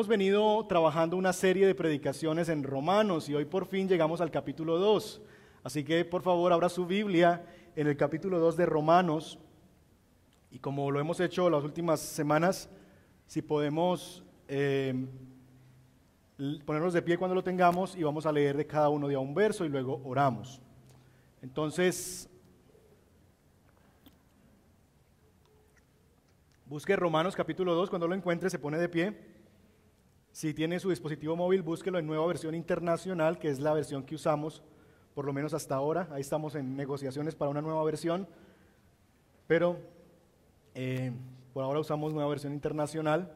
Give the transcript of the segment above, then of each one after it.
venido trabajando una serie de predicaciones en Romanos y hoy por fin llegamos al capítulo 2. Así que por favor abra su Biblia en el capítulo 2 de Romanos y como lo hemos hecho las últimas semanas, si podemos ponernos de pie cuando lo tengamos y vamos a leer de cada uno de a un verso y luego oramos. Entonces, busque Romanos capítulo 2, cuando lo encuentre se pone de pie. Si tiene su dispositivo móvil, búsquelo en Nueva Versión Internacional, que es la versión que usamos, por lo menos hasta ahora. Ahí estamos en negociaciones para una nueva versión, pero por ahora usamos Nueva Versión Internacional.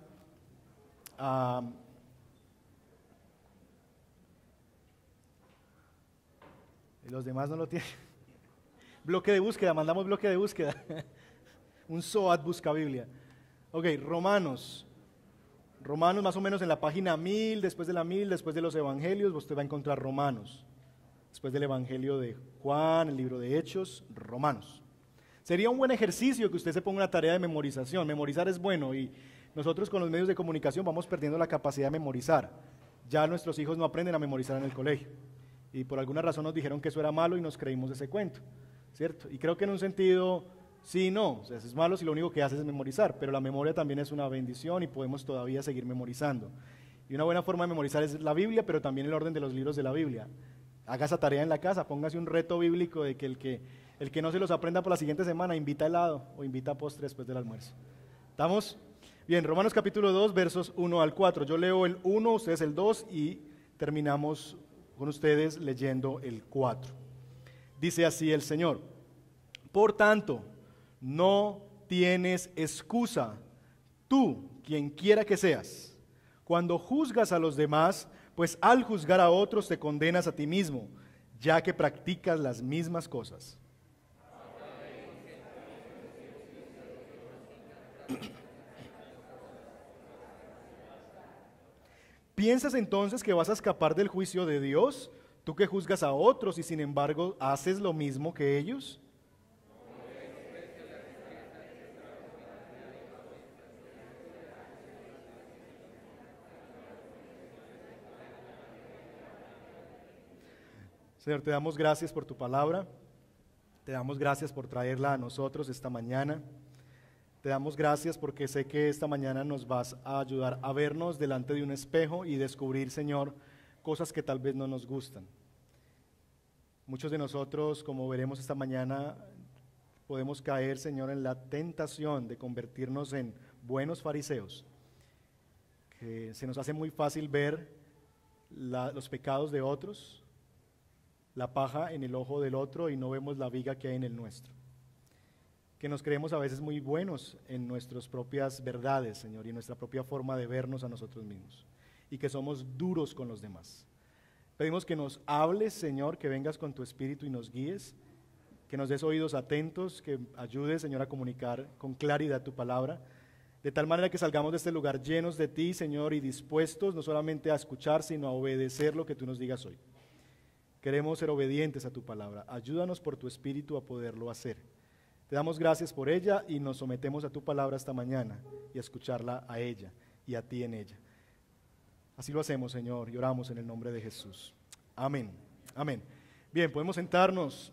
Los demás no lo tienen. Bloque de búsqueda, mandamos bloque de búsqueda. Un SOAT busca Biblia. Ok, Romanos más o menos en la página 1000, después de la 1000, después de los evangelios, usted va a encontrar Romanos. Después del evangelio de Juan, el libro de Hechos, Romanos. Sería un buen ejercicio que usted se ponga una tarea de memorización. Memorizar es bueno y nosotros con los medios de comunicación vamos perdiendo la capacidad de memorizar. Ya nuestros hijos no aprenden a memorizar en el colegio. Y por alguna razón nos dijeron que eso era malo y nos creímos ese cuento, ¿cierto? Y creo que en un sentido, sí y no, o sea, es malo si lo único que haces es memorizar, pero la memoria también es una bendición y podemos todavía seguir memorizando. Y una buena forma de memorizar es la Biblia, pero también el orden de los libros de la Biblia. Haga esa tarea en la casa, póngase un reto bíblico de que el que no se los aprenda por la siguiente semana, invita helado o invita postre después del almuerzo. ¿Estamos? Bien, Romanos capítulo 2, versos 1 al 4. Yo leo el 1, ustedes el 2 y terminamos con ustedes leyendo el 4. Dice así el Señor: por tanto, no tienes excusa, tú, quien quiera que seas, cuando juzgas a los demás, pues al juzgar a otros te condenas a ti mismo, ya que practicas las mismas cosas. ¿Piensas entonces que vas a escapar del juicio de Dios, tú que juzgas a otros y sin embargo haces lo mismo que ellos? Señor, te damos gracias por tu palabra, te damos gracias por traerla a nosotros esta mañana. Te damos gracias porque sé que esta mañana nos vas a ayudar a vernos delante de un espejo y descubrir, Señor, cosas que tal vez no nos gustan. Muchos de nosotros, como veremos esta mañana, podemos caer, Señor, en la tentación de convertirnos en buenos fariseos, que se nos hace muy fácil ver los pecados de otros, la paja en el ojo del otro y no vemos la viga que hay en el nuestro. Que nos creemos a veces muy buenos en nuestras propias verdades, Señor, y en nuestra propia forma de vernos a nosotros mismos, y que somos duros con los demás. Pedimos que nos hables, Señor, que vengas con tu Espíritu y nos guíes, que nos des oídos atentos, que ayudes, Señor, a comunicar con claridad tu palabra, de tal manera que salgamos de este lugar llenos de ti, Señor, y dispuestos no solamente a escuchar, sino a obedecer lo que tú nos digas hoy. Queremos ser obedientes a tu palabra. Ayúdanos por tu Espíritu a poderlo hacer. Te damos gracias por ella y nos sometemos a tu palabra esta mañana y a escucharla a ella y a ti en ella. Así lo hacemos, Señor, y oramos en el nombre de Jesús. Amén. Amén. Bien, podemos sentarnos.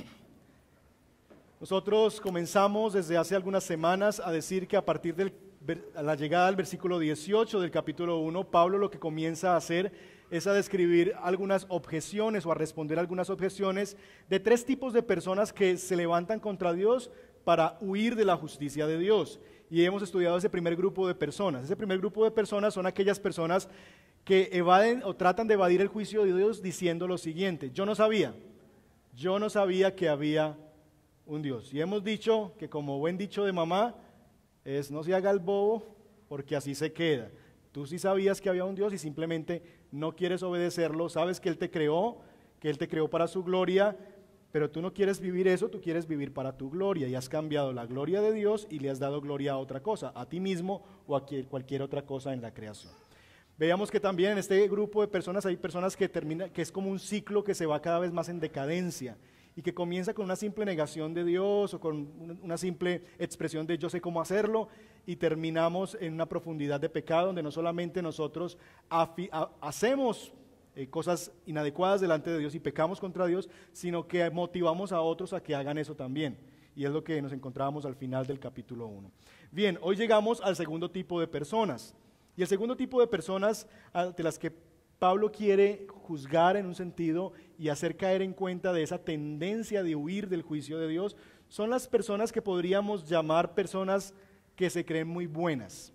Nosotros comenzamos desde hace algunas semanas a decir que a partir de la llegada al versículo 18 del capítulo 1, Pablo lo que comienza a hacer es a describir algunas objeciones o a responder algunas objeciones de tres tipos de personas que se levantan contra Dios para huir de la justicia de Dios. Y hemos estudiado ese primer grupo de personas. Ese primer grupo de personas son aquellas personas que evaden o tratan de evadir el juicio de Dios diciendo lo siguiente: yo no sabía que había un Dios. Y hemos dicho que, como buen dicho de mamá, es no se haga el bobo porque así se queda. Tú sí sabías que había un Dios y simplemente no quieres obedecerlo, sabes que Él te creó para su gloria, pero tú no quieres vivir eso, tú quieres vivir para tu gloria y has cambiado la gloria de Dios y le has dado gloria a otra cosa, a ti mismo o a cualquier otra cosa en la creación. Veíamos que también en este grupo de personas hay personas que es como un ciclo que se va cada vez más en decadencia y que comienza con una simple negación de Dios o con una simple expresión de yo sé cómo hacerlo, y terminamos en una profundidad de pecado donde no solamente nosotros hacemos cosas inadecuadas delante de Dios y pecamos contra Dios, sino que motivamos a otros a que hagan eso también. Y es lo que nos encontrábamos al final del capítulo 1. Bien, hoy llegamos al segundo tipo de personas. Y el segundo tipo de personas de las que Pablo quiere juzgar en un sentido y hacer caer en cuenta de esa tendencia de huir del juicio de Dios, son las personas que podríamos llamar personas que se creen muy buenas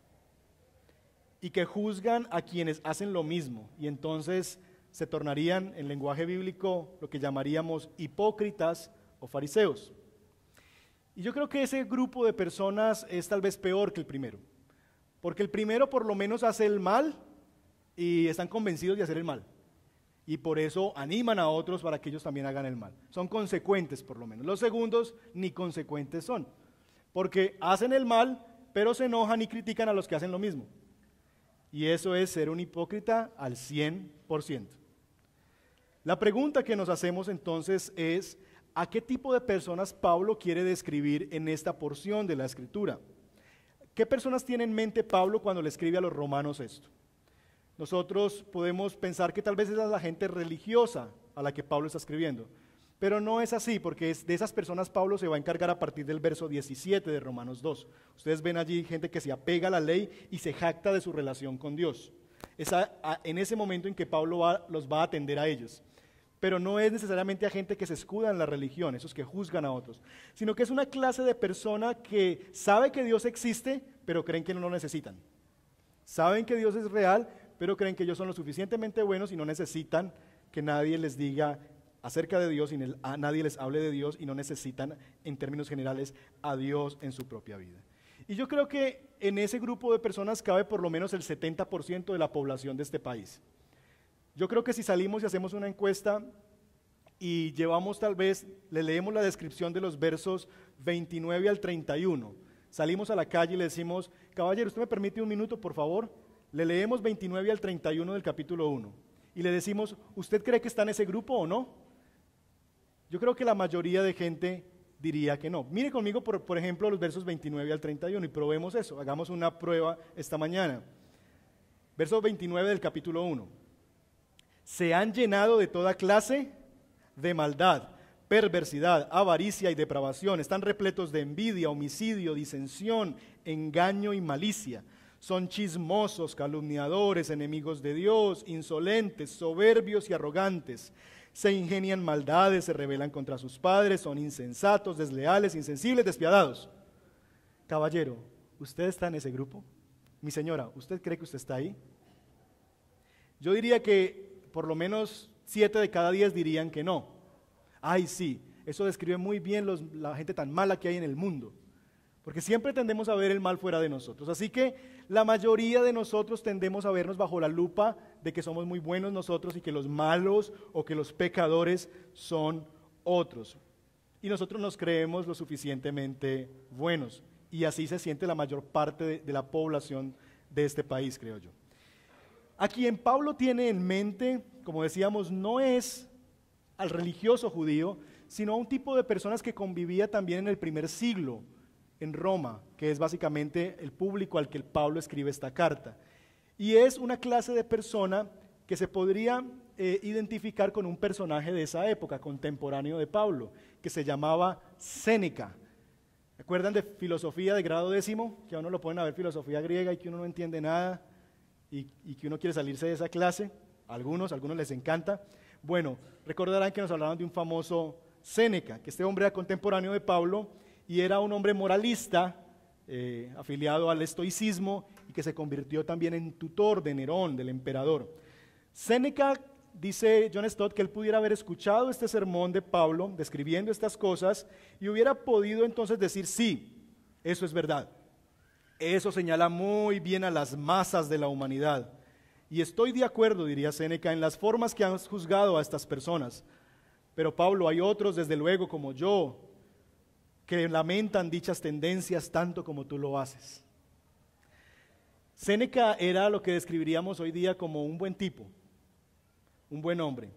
y que juzgan a quienes hacen lo mismo, y entonces se tornarían en lenguaje bíblico lo que llamaríamos hipócritas o fariseos. Y yo creo que ese grupo de personas es tal vez peor que el primero, porque el primero por lo menos hace el mal y están convencidos de hacer el mal, y por eso animan a otros para que ellos también hagan el mal. Son consecuentes por lo menos. Los segundos ni consecuentes son, porque hacen el mal, pero se enojan y critican a los que hacen lo mismo. Y eso es ser un hipócrita al 100%. La pregunta que nos hacemos entonces es, ¿a qué tipo de personas Pablo quiere describir en esta porción de la Escritura? ¿Qué personas tiene en mente Pablo cuando le escribe a los romanos esto? Nosotros podemos pensar que tal vez es la gente religiosa a la que Pablo está escribiendo, pero no es así, porque de esas personas Pablo se va a encargar a partir del verso 17 de Romanos 2. Ustedes ven allí gente que se apega a la ley y se jacta de su relación con Dios. Es en ese momento en que Pablo los va a atender a ellos. Pero no es necesariamente a gente que se escuda en la religión, esos que juzgan a otros, sino que es una clase de persona que sabe que Dios existe, pero creen que no lo necesitan. Saben que Dios es real, pero creen que ellos son lo suficientemente buenos y no necesitan que nadie les diga acerca de Dios y nadie les hable de Dios, y no necesitan en términos generales a Dios en su propia vida. Y yo creo que en ese grupo de personas cabe por lo menos el 70% de la población de este país. Yo creo que si salimos y hacemos una encuesta y llevamos le leemos la descripción de los versos 29 al 31, salimos a la calle y le decimos, caballero, ¿usted me permite un minuto, por favor? Le leemos 29 al 31 del capítulo 1 y le decimos, ¿usted cree que está en ese grupo o no? Yo creo que la mayoría de gente diría que no. Mire conmigo, por ejemplo, los versos 29 al 31 y probemos eso. Hagamos una prueba esta mañana. Verso 29 del capítulo 1. Se han llenado de toda clase de maldad, perversidad, avaricia y depravación. Están repletos de envidia, homicidio, disensión, engaño y malicia. Son chismosos, calumniadores, enemigos de Dios, insolentes, soberbios y arrogantes. Se ingenian maldades, se rebelan contra sus padres, son insensatos, desleales, insensibles, despiadados. Caballero, ¿usted está en ese grupo? Mi señora, ¿usted cree que usted está ahí? Yo diría que por lo menos 7 de cada 10 dirían que no. Ay, sí, eso describe muy bien la gente tan mala que hay en el mundo. Porque siempre tendemos a ver el mal fuera de nosotros. Así que la mayoría de nosotros tendemos a vernos bajo la lupa de que somos muy buenos nosotros y que los malos o que los pecadores son otros. Y nosotros nos creemos lo suficientemente buenos. Y así se siente la mayor parte de la población de este país, creo yo. A quien Pablo tiene en mente, como decíamos, no es al religioso judío, sino a un tipo de personas que convivía también en el primer siglo en Roma, que es básicamente el público al que el Pablo escribe esta carta. Y es una clase de persona que se podría identificar con un personaje de esa época, contemporáneo de Pablo, que se llamaba Séneca. ¿Recuerdan de filosofía de grado 10? Que a uno lo ponen a ver filosofía griega y que uno no entiende nada y que uno quiere salirse de esa clase. A algunos les encanta. Bueno, recordarán que nos hablaron de un famoso Séneca, que este hombre era contemporáneo de Pablo y era un hombre moralista, afiliado al estoicismo, y que se convirtió también en tutor de Nerón, del emperador. Séneca, dice John Stott, que él pudiera haber escuchado este sermón de Pablo, describiendo estas cosas, y hubiera podido entonces decir, sí, eso es verdad. Eso señala muy bien a las masas de la humanidad. Y estoy de acuerdo, diría Séneca, en las formas que han juzgado a estas personas. Pero Pablo, hay otros, desde luego, como yo, que lamentan dichas tendencias tanto como tú lo haces. Séneca era lo que describiríamos hoy día como un buen tipo, un buen hombre.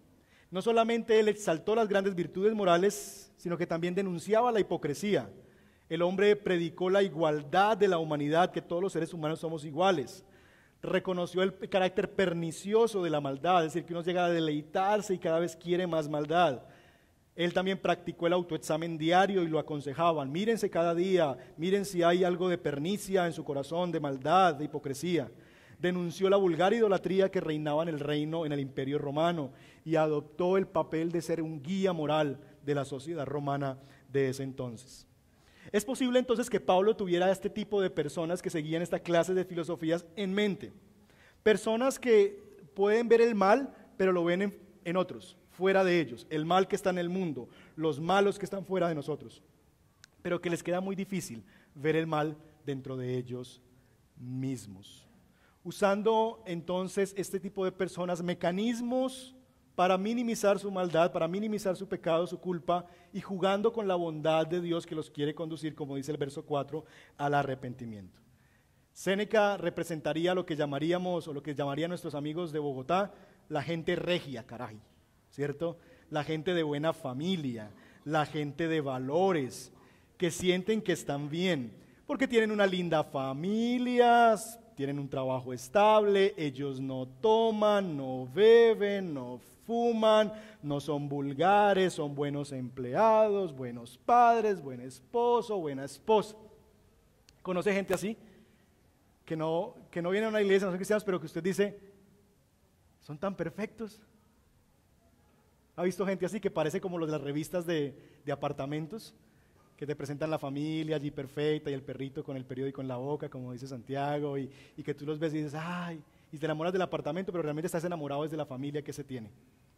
No solamente él exaltó las grandes virtudes morales, sino que también denunciaba la hipocresía. El hombre predicó la igualdad de la humanidad, que todos los seres humanos somos iguales. Reconoció el carácter pernicioso de la maldad, es decir, que uno llega a deleitarse y cada vez quiere más maldad. Él también practicó el autoexamen diario y lo aconsejaban. Mírense cada día, miren si hay algo de pernicia en su corazón, de maldad, de hipocresía. Denunció la vulgar idolatría que reinaba en el reino, en el imperio romano, y adoptó el papel de ser un guía moral de la sociedad romana de ese entonces. Es posible entonces que Pablo tuviera este tipo de personas que seguían esta clase de filosofías en mente. Personas que pueden ver el mal, pero lo ven en otros, fuera de ellos. El mal que está en el mundo, los malos que están fuera de nosotros. Pero que les queda muy difícil ver el mal dentro de ellos mismos. Usando entonces este tipo de personas mecanismos para minimizar su maldad, para minimizar su pecado, su culpa, y jugando con la bondad de Dios que los quiere conducir, como dice el verso 4, al arrepentimiento. Séneca representaría lo que llamaríamos, o lo que llamarían nuestros amigos de Bogotá, la gente regia, caray, ¿cierto? La gente de buena familia, la gente de valores, que sienten que están bien, porque tienen una linda familia, tienen un trabajo estable, ellos no toman, no beben, no fuman, no son vulgares, son buenos empleados, buenos padres, buen esposo, buena esposa. ¿Conoce gente así? Que no vienen a una iglesia, no son cristianos, pero que usted dice, son tan perfectos. ¿Ha visto gente así que parece como los de las revistas de apartamentos? Que te presentan la familia allí perfecta y el perrito con el periódico en la boca, como dice Santiago, y que tú los ves y dices, ay, y te enamoras del apartamento, pero realmente estás enamorado desde la familia que se tiene.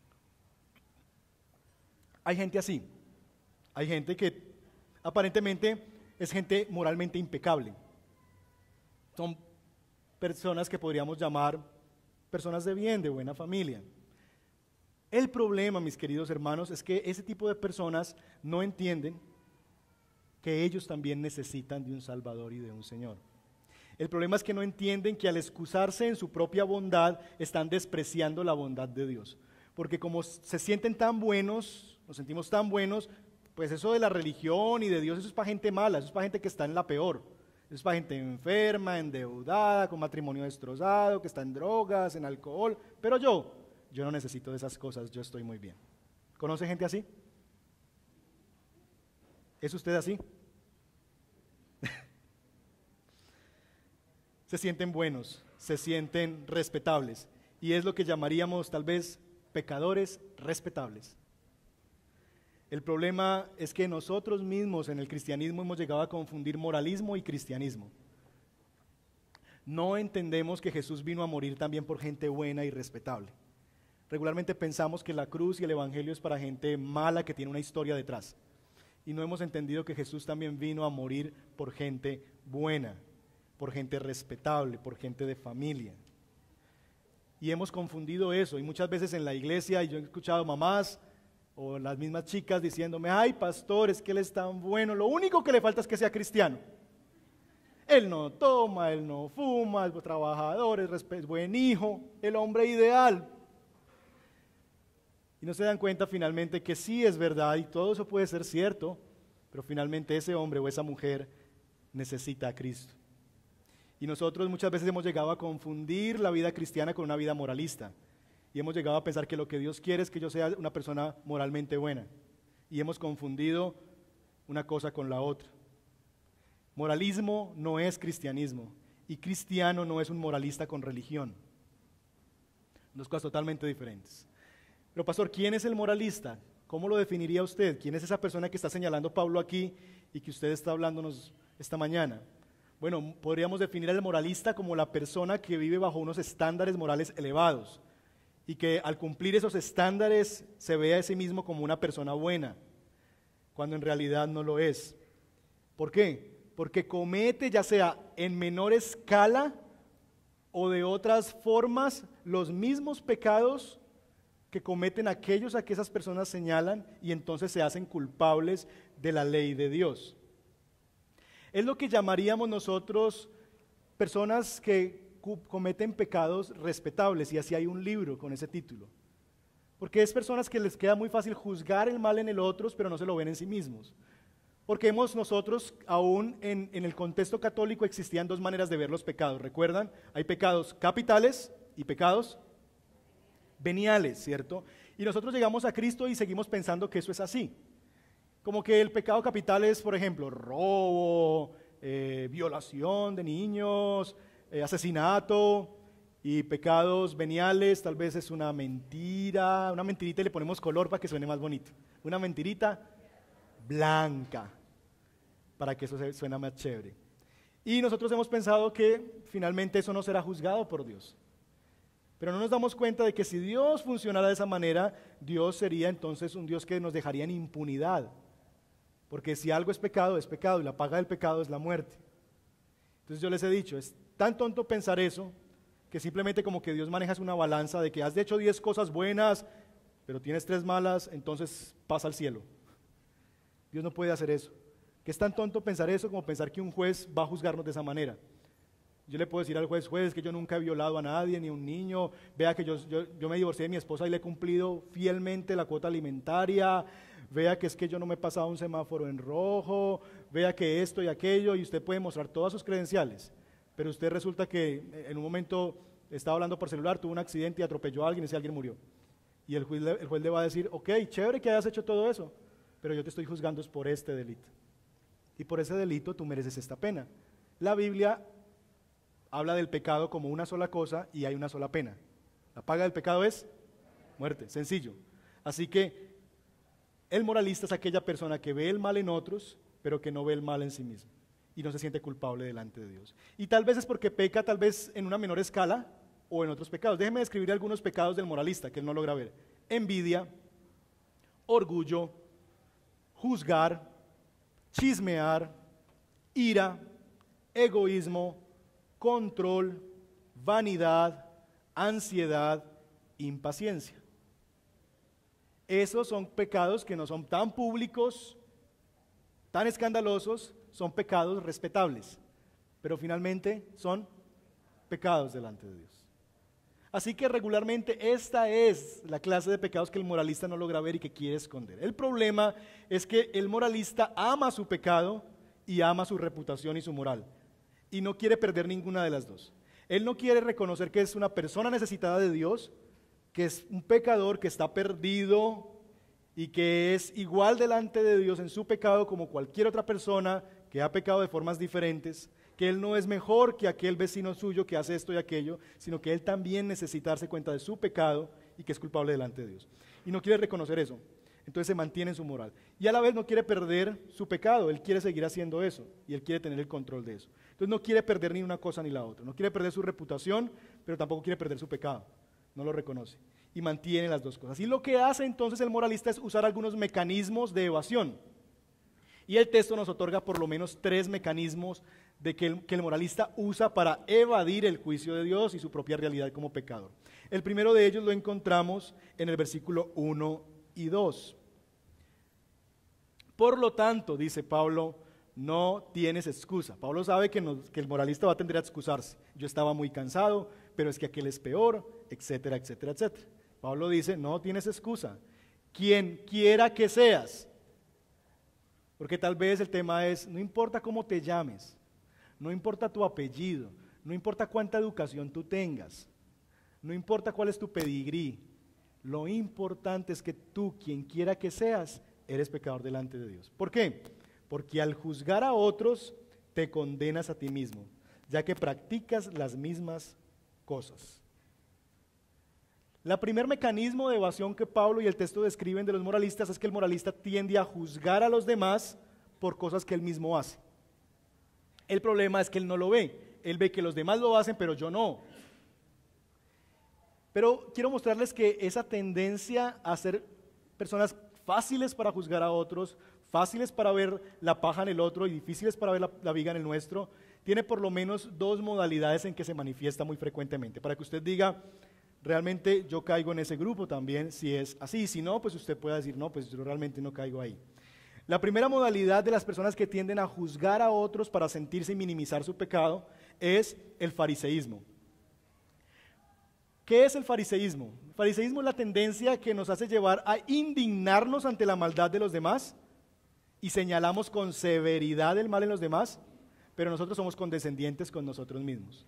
Hay gente así, hay gente que aparentemente es gente moralmente impecable. Son personas que podríamos llamar personas de bien, de buena familia. El problema, mis queridos hermanos, es que ese tipo de personas no entienden que ellos también necesitan de un Salvador y de un Señor. El problema es que no entienden que al excusarse en su propia bondad están despreciando la bondad de Dios. Porque como se sienten tan buenos, nos sentimos tan buenos, pues eso de la religión y de Dios, eso es para gente mala, eso es para gente que está en la peor. Eso es para gente enferma, endeudada, con matrimonio destrozado, que está en drogas, en alcohol. Pero yo no necesito de esas cosas, yo estoy muy bien. ¿Conoce gente así? ¿Es usted así? Se sienten buenos, se sienten respetables, y es lo que llamaríamos tal vez pecadores respetables. El problema es que nosotros mismos en el cristianismo hemos llegado a confundir moralismo y cristianismo. No entendemos que Jesús vino a morir también por gente buena y respetable. Regularmente pensamos que la cruz y el evangelio es para gente mala que tiene una historia detrás. Y no hemos entendido que Jesús también vino a morir por gente buena, por gente respetable, por gente de familia. Y hemos confundido eso, y muchas veces en la iglesia, y yo he escuchado mamás o las mismas chicas diciéndome, ay pastor, es que él es tan bueno, lo único que le falta es que sea cristiano. Él no toma, él no fuma, es trabajador, es buen hijo, el hombre ideal. Y no se dan cuenta finalmente que sí es verdad y todo eso puede ser cierto, pero finalmente ese hombre o esa mujer necesita a Cristo. Y nosotros muchas veces hemos llegado a confundir la vida cristiana con una vida moralista. Y hemos llegado a pensar que lo que Dios quiere es que yo sea una persona moralmente buena. Y hemos confundido una cosa con la otra. Moralismo no es cristianismo. Y cristiano no es un moralista con religión. Dos cosas totalmente diferentes. Pero pastor, ¿quién es el moralista? ¿Cómo lo definiría usted? ¿Quién es esa persona que está señalando Pablo aquí y que usted está hablándonos esta mañana? Bueno, podríamos definir al moralista como la persona que vive bajo unos estándares morales elevados y que al cumplir esos estándares se ve a sí mismo como una persona buena, cuando en realidad no lo es. ¿Por qué? Porque comete, ya sea en menor escala o de otras formas, los mismos pecados que cometen aquellos a que esas personas señalan y entonces se hacen culpables de la ley de Dios. Es lo que llamaríamos nosotros personas que cometen pecados respetables, y así hay un libro con ese título. Porque es personas que les queda muy fácil juzgar el mal en el otro, pero no se lo ven en sí mismos. Porque nosotros, aún en el contexto católico, existían dos maneras de ver los pecados. ¿Recuerdan? Hay pecados capitales y pecados veniales, ¿cierto? Y nosotros llegamos a Cristo y seguimos pensando que eso es así. Como que el pecado capital es, por ejemplo, robo, violación de niños, asesinato. Y pecados veniales, tal vez es una mentirita y le ponemos color para que suene más bonito. Una mentirita blanca, para que eso suene más chévere. Y nosotros hemos pensado que finalmente eso no será juzgado por Dios. Pero no nos damos cuenta de que si Dios funcionara de esa manera, Dios sería entonces un Dios que nos dejaría en impunidad. Porque si algo es pecado y la paga del pecado es la muerte. Entonces yo les he dicho, es tan tonto pensar eso, que simplemente como que Dios maneja una balanza de que has hecho 10 cosas buenas, pero tienes 3 malas, entonces pasa al cielo. Dios no puede hacer eso. Que es tan tonto pensar eso como pensar que un juez va a juzgarnos de esa manera. Yo le puedo decir al juez, que yo nunca he violado a nadie, ni a un niño, vea que yo me divorcié de mi esposa y le he cumplido fielmente la cuota alimentaria, vea que es que yo no me he pasado un semáforo en rojo, vea que esto y aquello, y usted puede mostrar todas sus credenciales. Pero usted resulta que en un momento estaba hablando por celular, tuvo un accidente y atropelló a alguien y ese alguien murió. Y el juez le va a decir, ok, chévere que hayas hecho todo eso, pero yo te estoy juzgando es por este delito. Y por ese delito tú mereces esta pena. La Biblia habla del pecado como una sola cosa y hay una sola pena. La paga del pecado es muerte, sencillo. Así que el moralista es aquella persona que ve el mal en otros, pero que no ve el mal en sí mismo. Y no se siente culpable delante de Dios. Y tal vez es porque peca, tal vez en una menor escala o en otros pecados. Déjeme describir algunos pecados del moralista que él no logra ver. Envidia, orgullo, juzgar, chismear, ira, egoísmo, control, vanidad, ansiedad, impaciencia. Esos son pecados que no son tan públicos, tan escandalosos, son pecados respetables, pero finalmente son pecados delante de Dios. Así que regularmente esta es la clase de pecados que el moralista no logra ver y que quiere esconder. El problema es que el moralista ama su pecado y ama su reputación y su moral, y no quiere perder ninguna de las dos. Él no quiere reconocer que es una persona necesitada de Dios, que es un pecador que está perdido y que es igual delante de Dios en su pecado como cualquier otra persona que ha pecado de formas diferentes, que él no es mejor que aquel vecino suyo que hace esto y aquello, sino que él también necesita darse cuenta de su pecado y que es culpable delante de Dios. Y no quiere reconocer eso, entonces se mantiene en su moral. Y a la vez no quiere perder su pecado, él quiere seguir haciendo eso y él quiere tener el control de eso. Entonces no quiere perder ni una cosa ni la otra, no quiere perder su reputación, pero tampoco quiere perder su pecado, no lo reconoce y mantiene las dos cosas. Y lo que hace entonces el moralista es usar algunos mecanismos de evasión. Y el texto nos otorga por lo menos 3 mecanismos que el moralista usa para evadir el juicio de Dios y su propia realidad como pecador. El primero de ellos lo encontramos en el versículo 1 y 2. Por lo tanto, dice Pablo, no tienes excusa. Pablo sabe que el moralista va a tender a excusarse. Yo estaba muy cansado, pero es que aquel es peor, etcétera, etcétera, etcétera. Pablo dice, no tienes excusa. Quien quiera que seas. Porque tal vez el tema es, no importa cómo te llames, no importa tu apellido, no importa cuánta educación tú tengas, no importa cuál es tu pedigrí, lo importante es que tú, quien quiera que seas, eres pecador delante de Dios. ¿Por qué? Porque al juzgar a otros, te condenas a ti mismo, ya que practicas las mismas cosas. El primer mecanismo de evasión que Pablo y el texto describen de los moralistas es que el moralista tiende a juzgar a los demás por cosas que él mismo hace. El problema es que él no lo ve. Él ve que los demás lo hacen, pero yo no. Pero quiero mostrarles que esa tendencia a ser personas fáciles para juzgar a otros, fáciles para ver la paja en el otro y difíciles para ver la viga en el nuestro, tiene por lo menos 2 modalidades en que se manifiesta muy frecuentemente. Para que usted diga, realmente yo caigo en ese grupo también, si es así. Si no, pues usted puede decir, no, pues yo realmente no caigo ahí. La primera modalidad de las personas que tienden a juzgar a otros para sentirse y minimizar su pecado es el fariseísmo. ¿Qué es el fariseísmo? El fariseísmo es la tendencia que nos hace llevar a indignarnos ante la maldad de los demás y señalamos con severidad el mal en los demás, pero nosotros somos condescendientes con nosotros mismos.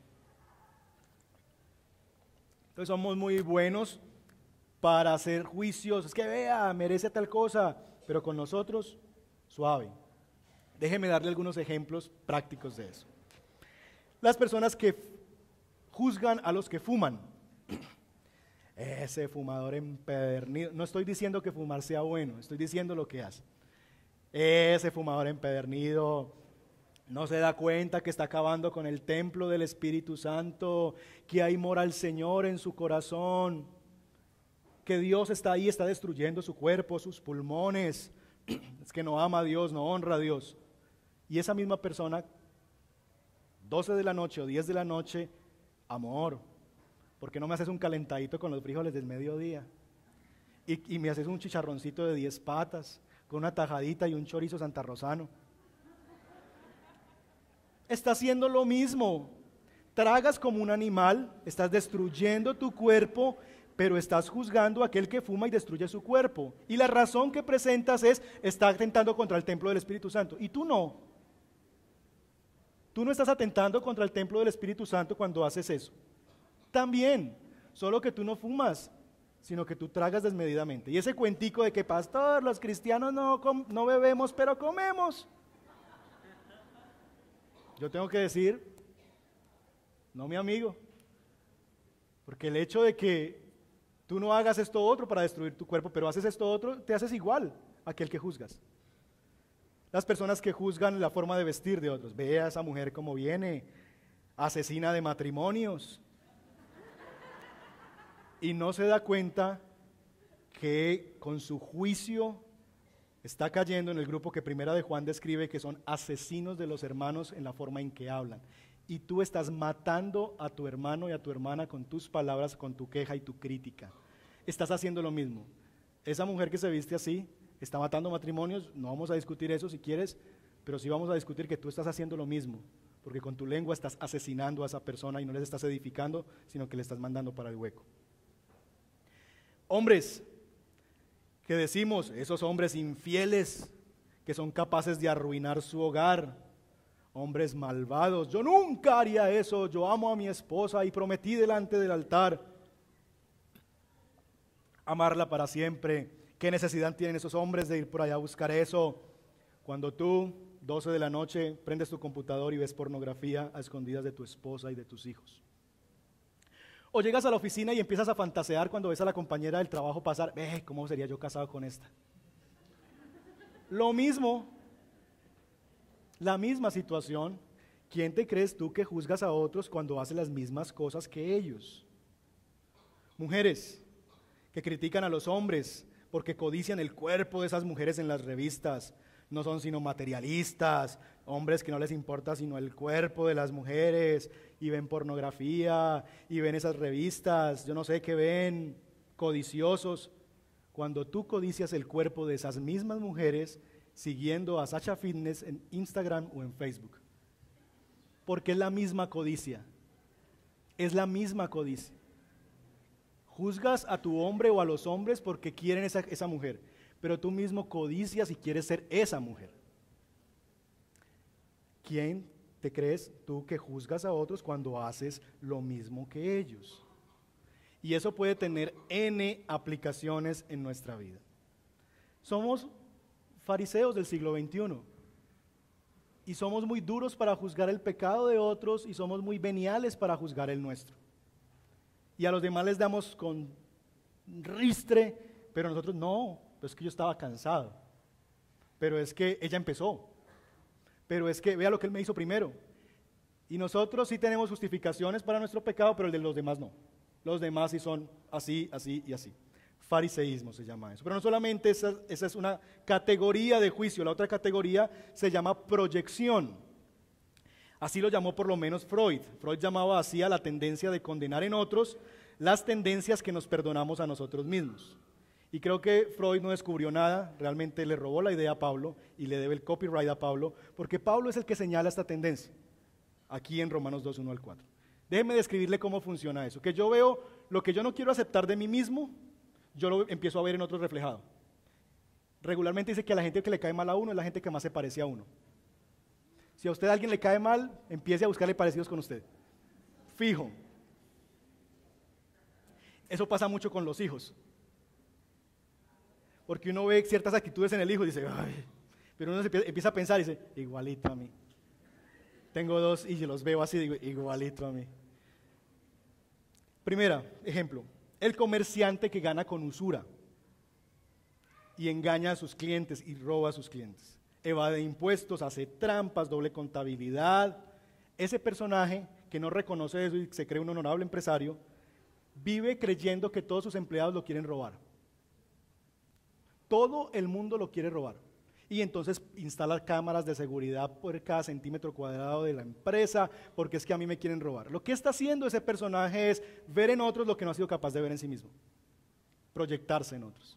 Entonces somos muy buenos para hacer juicios, es que vea, merece tal cosa, pero con nosotros, suave. Déjeme darle algunos ejemplos prácticos de eso. Las personas que juzgan a los que fuman. Ese fumador empedernido. No estoy diciendo que fumar sea bueno, estoy diciendo lo que hace. Ese fumador empedernido no se da cuenta que está acabando con el templo del Espíritu Santo, que hay mora al Señor en su corazón, que Dios está ahí, está destruyendo su cuerpo, sus pulmones. Es que no ama a Dios, no honra a Dios. Y esa misma persona, 12 de la noche o 10 de la noche, amor, ¿por qué no me haces un calentadito con los frijoles del mediodía? Y me haces un chicharroncito de 10 patas, con una tajadita y un chorizo santarrosano. Está haciendo lo mismo. Tragas como un animal, estás destruyendo tu cuerpo, pero estás juzgando a aquel que fuma y destruye su cuerpo. Y la razón que presentas es, está atentando contra el templo del Espíritu Santo. Y tú no. Tú no estás atentando contra el templo del Espíritu Santo cuando haces eso. También, solo que tú no fumas, sino que tú tragas desmedidamente. Y ese cuentico de que, pastor, los cristianos no bebemos, pero comemos. Yo tengo que decir, no, mi amigo, porque el hecho de que tú no hagas esto otro para destruir tu cuerpo, pero haces esto otro, te haces igual a aquel que juzgas. Las personas que juzgan la forma de vestir de otros. Ve a esa mujer como viene, asesina de matrimonios. Y no se da cuenta que con su juicio está cayendo en el grupo que Primera de Juan describe, que son asesinos de los hermanos en la forma en que hablan. Y tú estás matando a tu hermano y a tu hermana con tus palabras, con tu queja y tu crítica. Estás haciendo lo mismo. Esa mujer que se viste así está matando matrimonios. No vamos a discutir eso si quieres, pero sí vamos a discutir que tú estás haciendo lo mismo, porque con tu lengua estás asesinando a esa persona y no les estás edificando, sino que le estás mandando para el hueco. Hombres que decimos, esos hombres infieles que son capaces de arruinar su hogar, hombres malvados, yo nunca haría eso, yo amo a mi esposa y prometí delante del altar amarla para siempre. ¿Qué necesidad tienen esos hombres de ir por allá a buscar eso? Cuando tú, 12 de la noche, prendes tu computador y ves pornografía a escondidas de tu esposa y de tus hijos. O llegas a la oficina y empiezas a fantasear cuando ves a la compañera del trabajo pasar, ¿cómo sería yo casado con esta? Lo mismo, la misma situación. ¿Quién te crees tú que juzgas a otros cuando haces las mismas cosas que ellos? Mujeres que critican a los hombres porque codician el cuerpo de esas mujeres en las revistas. No son sino materialistas, hombres que no les importa sino el cuerpo de las mujeres, y ven pornografía, y ven esas revistas, yo no sé qué ven, codiciosos. Cuando tú codicias el cuerpo de esas mismas mujeres, siguiendo a Sacha Fitness en Instagram o en Facebook, porque es la misma codicia, es la misma codicia. Juzgas a tu hombre o a los hombres porque quieren esa mujer, pero tú mismo codicias y quieres ser esa mujer. ¿Quién te crees tú que juzgas a otros cuando haces lo mismo que ellos? Y eso puede tener N aplicaciones en nuestra vida. Somos fariseos del siglo XXI y somos muy duros para juzgar el pecado de otros y somos muy veniales para juzgar el nuestro. Y a los demás les damos con ristre, pero nosotros no. Pues es que yo estaba cansado, pero es que ella empezó, pero es que vea lo que él me hizo primero. Y nosotros sí tenemos justificaciones para nuestro pecado, pero el de los demás no. Los demás sí son así, así y así. Fariseísmo se llama eso. Pero no solamente esa es una categoría de juicio, la otra categoría se llama proyección. Así lo llamó por lo menos Freud. Freud llamaba así a la tendencia de condenar en otros las tendencias que nos perdonamos a nosotros mismos. Y creo que Freud no descubrió nada, realmente le robó la idea a Pablo y le debe el copyright a Pablo, porque Pablo es el que señala esta tendencia, aquí en Romanos 2, 1 al 4. Déjeme describirle cómo funciona eso, que yo veo lo que yo no quiero aceptar de mí mismo, yo lo empiezo a ver en otros reflejado. Regularmente dice que a la gente que le cae mal a uno es la gente que más se parece a uno. Si a usted a alguien le cae mal, empiece a buscarle parecidos con usted. Fijo. Eso pasa mucho con los hijos. Porque uno ve ciertas actitudes en el hijo y dice, ay, pero uno empieza a pensar y dice, igualito a mí. Tengo dos y yo los veo así, digo, igualito a mí. Primera, ejemplo, el comerciante que gana con usura y engaña a sus clientes y roba a sus clientes. Evade impuestos, hace trampas, doble contabilidad. Ese personaje que no reconoce eso y se cree un honorable empresario, vive creyendo que todos sus empleados lo quieren robar. Todo el mundo lo quiere robar. Y entonces instala cámaras de seguridad por cada centímetro cuadrado de la empresa, porque es que a mí me quieren robar. Lo que está haciendo ese personaje es ver en otros lo que no ha sido capaz de ver en sí mismo. Proyectarse en otros.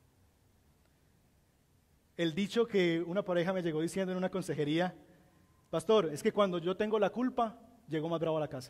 El dicho que una pareja me llegó diciendo en una consejería, pastor, es que cuando yo tengo la culpa, llego más bravo a la casa.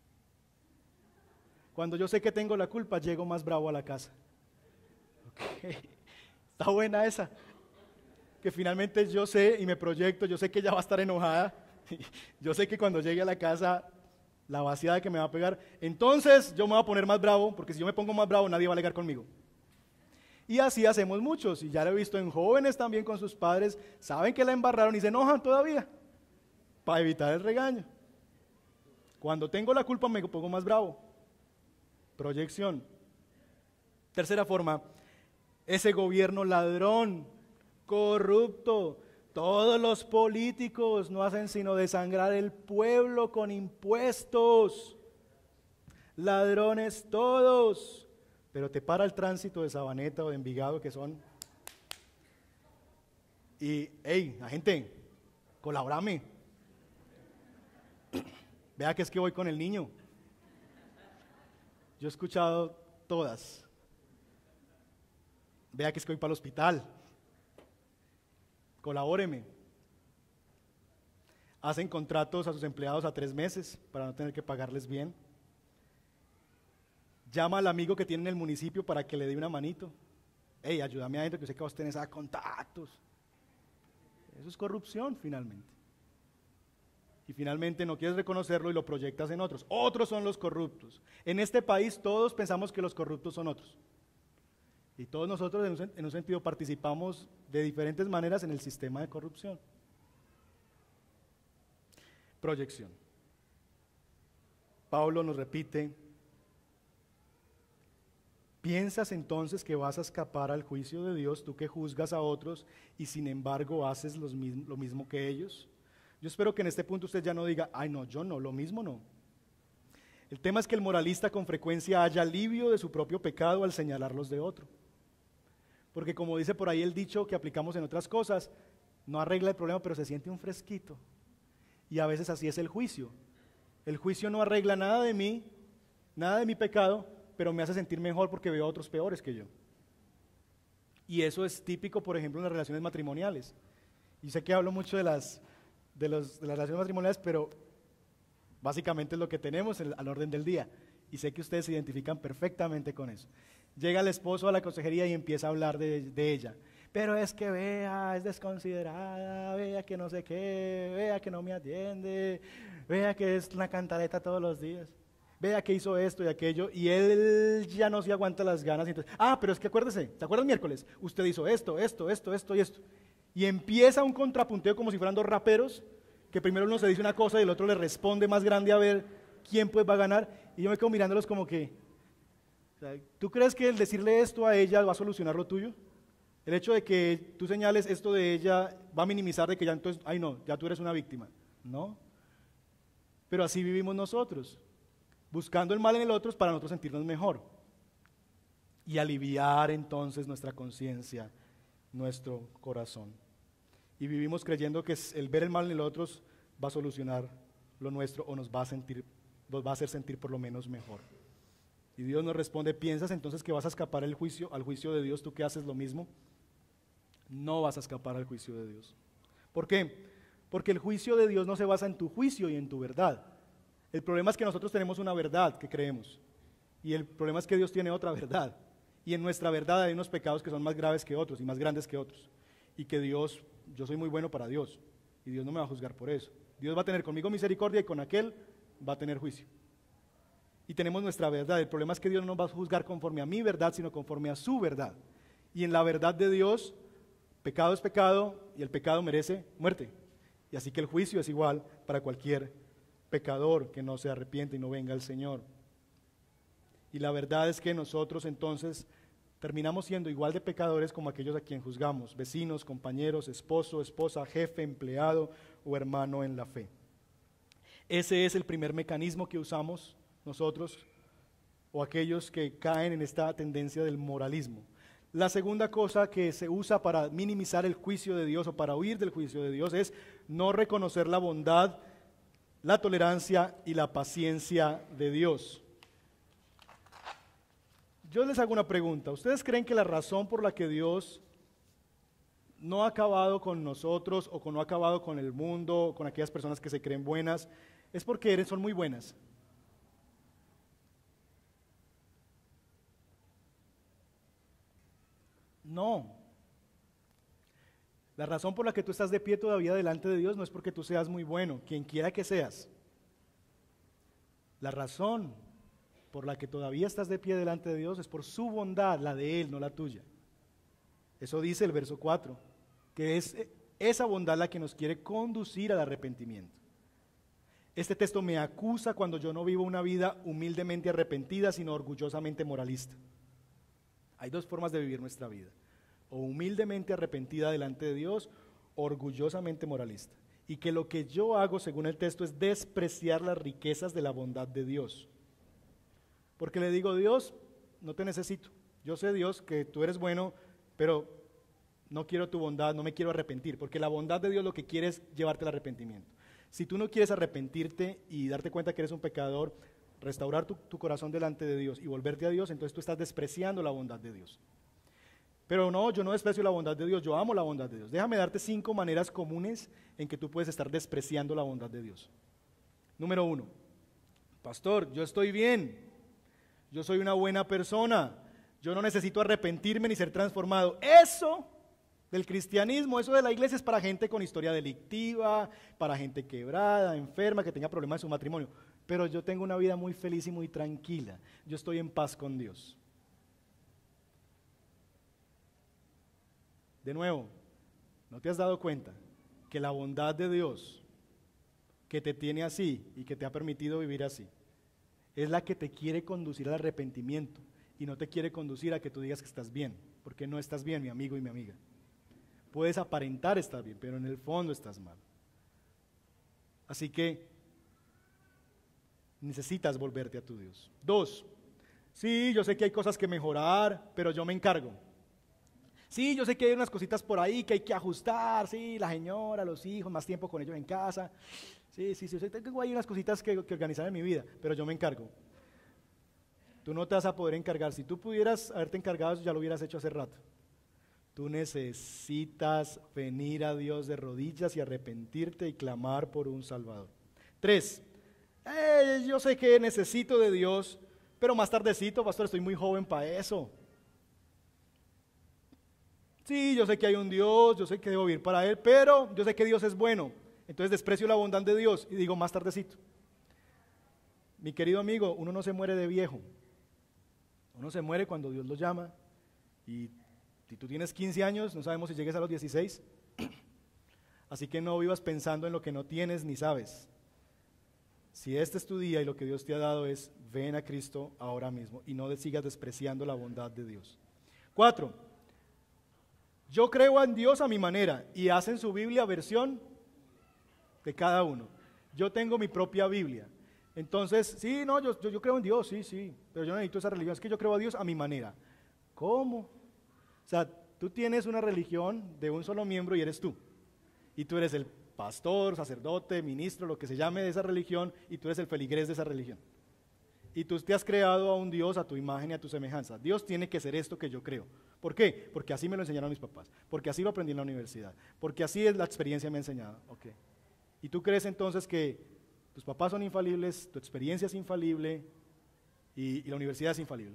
Cuando yo sé que tengo la culpa, llego más bravo a la casa. Okay. Está buena esa. Que finalmente yo sé y me proyecto, yo sé que ella va a estar enojada, yo sé que cuando llegue a la casa, la vaciada que me va a pegar, entonces yo me voy a poner más bravo, porque si yo me pongo más bravo, nadie va a alegar conmigo. Y así hacemos muchos, y ya lo he visto en jóvenes también con sus padres, saben que la embarraron y se enojan todavía, para evitar el regaño. Cuando tengo la culpa me pongo más bravo. Proyección. Tercera forma, ese gobierno ladrón, corrupto. Todos los políticos no hacen sino desangrar el pueblo con impuestos. Ladrones todos. Pero te para el tránsito de Sabaneta o de Envigado que son. Y, hey, la gente, colabórame. Vea que es que voy con el niño. Yo he escuchado todas. Vea que es que voy para el hospital. Colabóreme. Hacen contratos a sus empleados a 3 meses para no tener que pagarles bien. Llama al amigo que tiene en el municipio para que le dé una manito. Hey, ayúdame a gente que sé que vos tenés contactos. Eso es corrupción finalmente. Y finalmente no quieres reconocerlo y lo proyectas en otros. Otros son los corruptos. En este país todos pensamos que los corruptos son otros. Y todos nosotros en un sentido participamos de diferentes maneras en el sistema de corrupción. Proyección. Pablo nos repite, ¿piensas entonces que vas a escapar al juicio de Dios, tú que juzgas a otros y sin embargo haces lo mismo que ellos? Yo espero que en este punto usted ya no diga, ay no, yo no, lo mismo no. El tema es que el moralista con frecuencia halla alivio de su propio pecado al señalar los de otro. Porque como dice por ahí el dicho que aplicamos en otras cosas, no arregla el problema, pero se siente un fresquito. Y a veces así es el juicio. El juicio no arregla nada de mí, nada de mi pecado, pero me hace sentir mejor porque veo a otros peores que yo. Y eso es típico, por ejemplo, en las relaciones matrimoniales. Y sé que hablo mucho de las relaciones matrimoniales, pero básicamente es lo que tenemos al orden del día. Y sé que ustedes se identifican perfectamente con eso. Llega el esposo a la consejería y empieza a hablar de ella. Pero es que vea, es desconsiderada, vea que no sé qué, vea que no me atiende, vea que es una cantaleta todos los días, vea que hizo esto y aquello, y él ya no se aguanta las ganas. Y entonces, pero es que acuérdese, ¿te acuerdas miércoles? Usted hizo esto y esto. Y empieza un contrapunteo como si fueran dos raperos, que primero uno se dice una cosa y el otro le responde más grande a ver quién pues va a ganar. Y yo me quedo mirándolos como que, ¿tú crees que el decirle esto a ella va a solucionar lo tuyo? El hecho de que tú señales esto de ella va a minimizar de que ya entonces, ay no, ya tú eres una víctima. No. Pero así vivimos nosotros, buscando el mal en el otro para nosotros sentirnos mejor. Y aliviar entonces nuestra conciencia, nuestro corazón. Y vivimos creyendo que el ver el mal en el otro va a solucionar lo nuestro o nos va a hacer sentir por lo menos mejor. Y Dios nos responde, ¿piensas entonces que vas a escapar al juicio de Dios, tú que haces lo mismo? No vas a escapar al juicio de Dios. ¿Por qué? Porque el juicio de Dios no se basa en tu juicio y en tu verdad. El problema es que nosotros tenemos una verdad que creemos. Y el problema es que Dios tiene otra verdad. Y en nuestra verdad hay unos pecados que son más graves que otros y más grandes que otros. Y que Dios, yo soy muy bueno para Dios. Y Dios no me va a juzgar por eso. Dios va a tener conmigo misericordia y con aquel va a tener juicio. Y tenemos nuestra verdad. El problema es que Dios no nos va a juzgar conforme a mi verdad, sino conforme a su verdad. Y en la verdad de Dios, pecado es pecado y el pecado merece muerte. Y así que el juicio es igual para cualquier pecador que no se arrepiente y no venga al Señor. Y la verdad es que nosotros entonces terminamos siendo igual de pecadores como aquellos a quien juzgamos, vecinos, compañeros, esposo, esposa, jefe, empleado o hermano en la fe. Ese es el primer mecanismo que usamos nosotros o aquellos que caen en esta tendencia del moralismo. La segunda cosa que se usa para minimizar el juicio de Dios o para huir del juicio de Dios es no reconocer la bondad, la tolerancia y la paciencia de Dios. Yo les hago una pregunta. ¿Ustedes creen que la razón por la que Dios no ha acabado con nosotros o no ha acabado con el mundo, con aquellas personas que se creen buenas, es porque son muy buenas? No. La razón por la que tú estás de pie todavía delante de Dios no es porque tú seas muy bueno, quien quiera que seas. La razón por la que todavía estás de pie delante de Dios es por su bondad, la de Él, no la tuya. Eso dice el verso 4, que es esa bondad la que nos quiere conducir al arrepentimiento. Este texto me acusa cuando yo no vivo una vida humildemente arrepentida, sino orgullosamente moralista. Hay dos formas de vivir nuestra vida: o humildemente arrepentida delante de Dios, o orgullosamente moralista. Y que lo que yo hago, según el texto, es despreciar las riquezas de la bondad de Dios. Porque le digo: Dios, no te necesito. Yo sé, Dios, que tú eres bueno, pero no quiero tu bondad, no me quiero arrepentir. Porque la bondad de Dios lo que quiere es llevarte al arrepentimiento. Si tú no quieres arrepentirte y darte cuenta que eres un pecador, restaurar tu corazón delante de Dios y volverte a Dios, entonces tú estás despreciando la bondad de Dios. Pero no, yo no desprecio la bondad de Dios, yo amo la bondad de Dios. Déjame darte 5 maneras comunes en que tú puedes estar despreciando la bondad de Dios. Número 1, pastor, yo estoy bien, yo soy una buena persona, yo no necesito arrepentirme ni ser transformado. Eso del cristianismo, eso de la iglesia es para gente con historia delictiva, para gente quebrada, enferma, que tenga problemas en su matrimonio. Pero yo tengo una vida muy feliz y muy tranquila. Yo estoy en paz con Dios. De nuevo, ¿no te has dado cuenta que la bondad de Dios, que te tiene así y que te ha permitido vivir así, es la que te quiere conducir al arrepentimiento y no te quiere conducir a que tú digas que estás bien? Porque no estás bien, mi amigo y mi amiga. Puedes aparentar estar bien, pero en el fondo estás mal. Así que necesitas volverte a tu Dios. 2, sí, yo sé que hay cosas que mejorar, pero yo me encargo. Sí, yo sé que hay unas cositas por ahí que hay que ajustar, sí, la señora, los hijos, más tiempo con ellos en casa. Sí, tengo ahí unas cositas que organizar en mi vida, pero yo me encargo. Tú no te vas a poder encargar. Si tú pudieras haberte encargado, ya lo hubieras hecho hace rato. Tú necesitas venir a Dios de rodillas y arrepentirte y clamar por un Salvador. 3, yo sé que necesito de Dios, pero más tardecito, pastor, estoy muy joven para eso. Sí, yo sé que hay un Dios, yo sé que debo vivir para Él, pero yo sé que Dios es bueno. Entonces desprecio la bondad de Dios y digo más tardecito. Mi querido amigo, uno no se muere de viejo. Uno se muere cuando Dios lo llama. Y si tú tienes 15 años, no sabemos si llegues a los 16. Así que no vivas pensando en lo que no tienes ni sabes. Si este es tu día y lo que Dios te ha dado es, ven a Cristo ahora mismo y no sigas despreciando la bondad de Dios. 4, yo creo en Dios a mi manera y hacen su Biblia versión de cada uno. Yo tengo mi propia Biblia. Entonces, sí, no, yo creo en Dios, sí, pero yo no necesito esa religión, es que yo creo a Dios a mi manera. ¿Cómo? O sea, tú tienes una religión de un solo miembro y eres tú. Y tú eres el pastor, sacerdote, ministro, lo que se llame de esa religión, y tú eres el feligrés de esa religión. Y tú te has creado a un Dios a tu imagen y a tu semejanza. Dios tiene que ser esto que yo creo. ¿Por qué? Porque así me lo enseñaron mis papás, porque así lo aprendí en la universidad, porque así es la experiencia me ha enseñado. Okay. Y tú crees entonces que tus papás son infalibles, tu experiencia es infalible, y la universidad es infalible.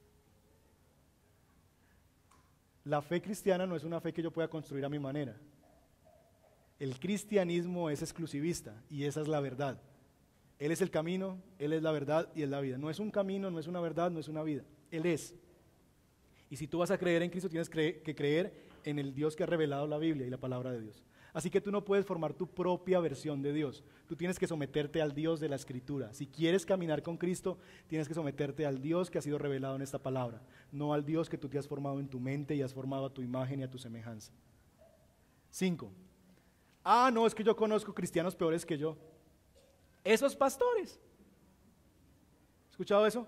La fe cristiana no es una fe que yo pueda construir a mi manera. El cristianismo es exclusivista y esa es la verdad. Él es el camino, Él es la verdad y es la vida. No es un camino, no es una verdad, no es una vida. Él es. Y si tú vas a creer en Cristo, tienes que creer en el Dios que ha revelado la Biblia y la palabra de Dios. Así que tú no puedes formar tu propia versión de Dios. Tú tienes que someterte al Dios de la Escritura. Si quieres caminar con Cristo, tienes que someterte al Dios que ha sido revelado en esta palabra, no al Dios que tú te has formado en tu mente y has formado a tu imagen y a tu semejanza. 5. No, es que yo conozco cristianos peores que yo. Esos pastores. ¿Has escuchado eso?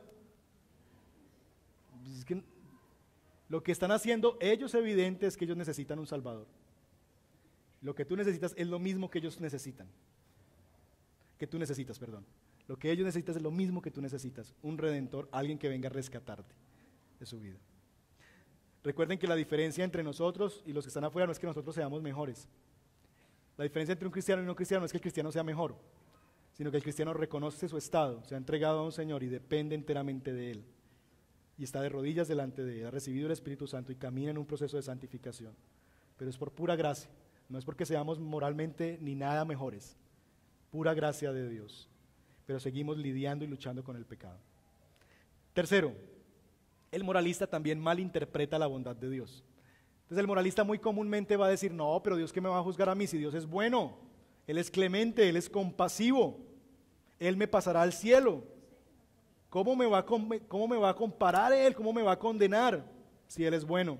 Es que lo que están haciendo ellos evidente es que ellos necesitan un Salvador. Lo que tú necesitas es lo mismo que ellos necesitan. Que tú necesitas, perdón. Lo que ellos necesitan es lo mismo que tú necesitas. Un redentor, alguien que venga a rescatarte de su vida. Recuerden que la diferencia entre nosotros y los que están afuera no es que nosotros seamos mejores. La diferencia entre un cristiano y un no cristiano no es que el cristiano sea mejor, sino que el cristiano reconoce su estado, se ha entregado a un Señor y depende enteramente de Él. Y está de rodillas delante de Él, ha recibido el Espíritu Santo y camina en un proceso de santificación. Pero es por pura gracia. No es porque seamos moralmente ni nada mejores, pura gracia de Dios, pero seguimos lidiando y luchando con el pecado. Tercero, el moralista también malinterpreta la bondad de Dios. Entonces el moralista muy comúnmente va a decir, no, pero Dios, ¿qué me va a juzgar a mí si Dios es bueno? Él es clemente, Él es compasivo, Él me pasará al cielo. ¿Cómo me va a comparar Él? ¿Cómo me va a condenar si Él es bueno?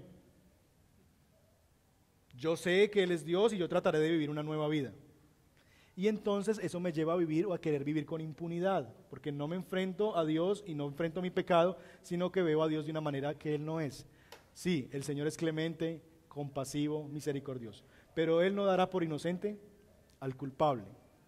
Yo sé que Él es Dios y yo trataré de vivir una nueva vida. Y entonces eso me lleva a vivir o a querer vivir con impunidad, porque no me enfrento a Dios y no enfrento mi pecado, sino que veo a Dios de una manera que Él no es. Sí, el Señor es clemente, compasivo, misericordioso, pero Él no dará por inocente al culpable.